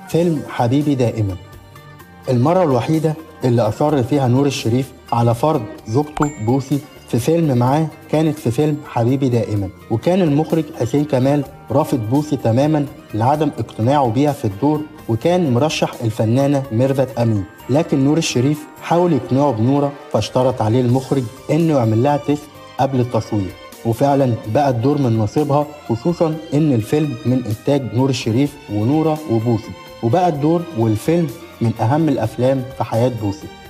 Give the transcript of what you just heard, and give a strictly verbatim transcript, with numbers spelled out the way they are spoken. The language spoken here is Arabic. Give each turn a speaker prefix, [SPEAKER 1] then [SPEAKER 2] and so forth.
[SPEAKER 1] فيلم حبيبي دائما. المرة الوحيدة اللي أصر فيها نور الشريف على فرض زوجته بوسي في فيلم معاه كانت في فيلم حبيبي دائما، وكان المخرج حسين كمال رافض بوسي تماما لعدم اقتناعه بيها في الدور، وكان مرشح الفنانة ميرفت أمين، لكن نور الشريف حاول يقنعه بنورة، فاشترط عليه المخرج إنه يعمل لها تيست قبل التصوير، وفعلا بقى الدور من نصيبها، خصوصا إن الفيلم من إنتاج نور الشريف ونورة وبوسي، وبقى الدور والفيلم من أهم الأفلام في حياة بوسي.